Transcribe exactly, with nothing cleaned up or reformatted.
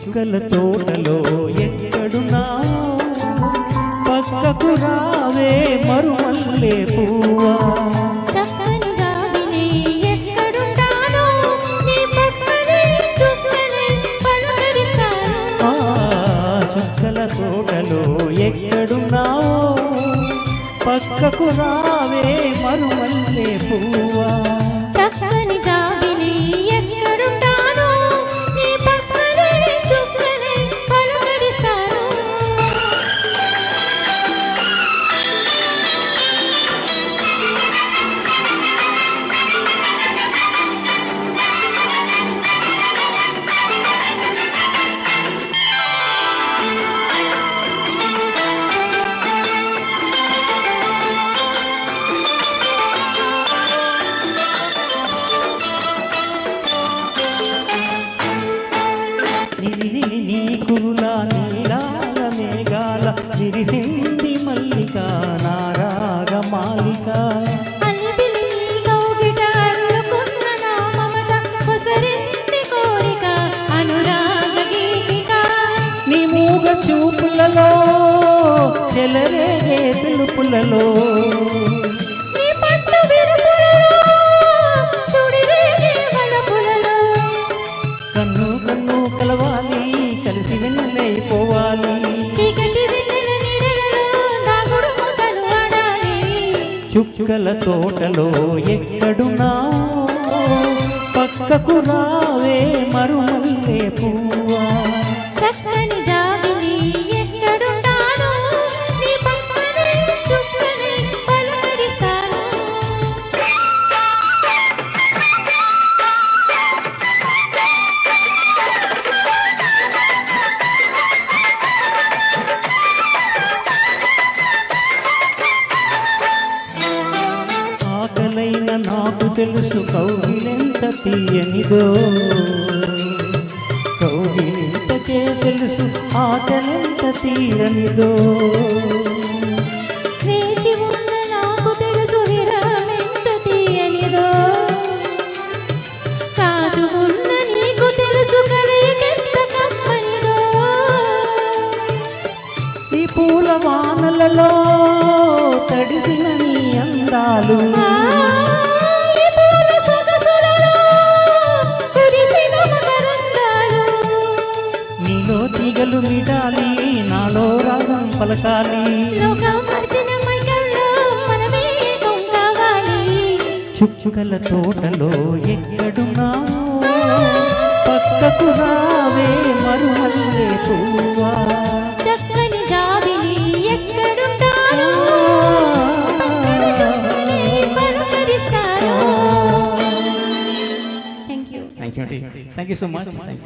చుక్కల తోటలో ఎక్కడున్నావు పక్కకు రావే మరుమల్లే పువ్వా చక్కని గావిని ఎక్కడుంటానో నీ పక్కనే చుక్కనే పలకరిస్తాను ఆ చుక్కల తోటలో ఎక్కడున్నావు పక్కకు రావే మరుమల్లే పువ్వా చక్కని గావిని ఎక్కడుంటానో నీ పక్కనే చుక్కనే పలకరిస్తాను నీ కురుల నీలాల మేఘాల విరిసింది మల్లిక నారాగ మాలిక అల్లిపిలి కౌగిట అల్లుకున్న నా మమత కొసరింది కోరిక అనురాగ గీతిక నీ మూగ చూపులలో చెలరేగే పిలుపులలో నీ పట్టు విరుపులలో సుడిరేగే వలపులలో కన్ను కన్ను కలవాలి కలిసి వెన్నెలైపోవాలి చీకటి వెన్నెల నీడలలో దాగుడు మూతలు ఆడాలి చుక్కల తోటలో ఎక్కడున్నావు పక్కకు రావే మరుమల్లే పువ్వా చక్కని జాబిలి ఎక్కడుంటానో నీ పక్కనే చుక్కనే పలకరిస్తాను ఆకలైన నాకు తెలుసు కౌగిలెంత తీయనిదో కౌగిలింతకే తెలుసు ఆకలెంత తీరనిదో వేచి ఉన్న నాకు తెలుసు విరహమెంత తీయనిదో కాచుకున్న నీకు తెలుసు కలయికెంత కమ్మనిదో ఈ పూల వానలలో తడిసిన నీ అందాలు ఆ, ఈ పూల సొగసులలో కురిసిన మకరందాలు నీలో తీగలు మిడాలి నాలో రాగం పలకాలి లోకం మర్చిన మైకల్లో మనమే ఏకం కావాలి చుక్కల తోటలో ఎక్కడున్నావు పక్కకు రావే మరుమల్లే పువ్వా చక్కని జాబిలి ఎక్కడుంటానో పక్కన చుక్కనే పలకరిస్తాను థ్యాంక్ యూ థ్యాంక్ యూ అండి థ్యాంక్ యూ సో మచ్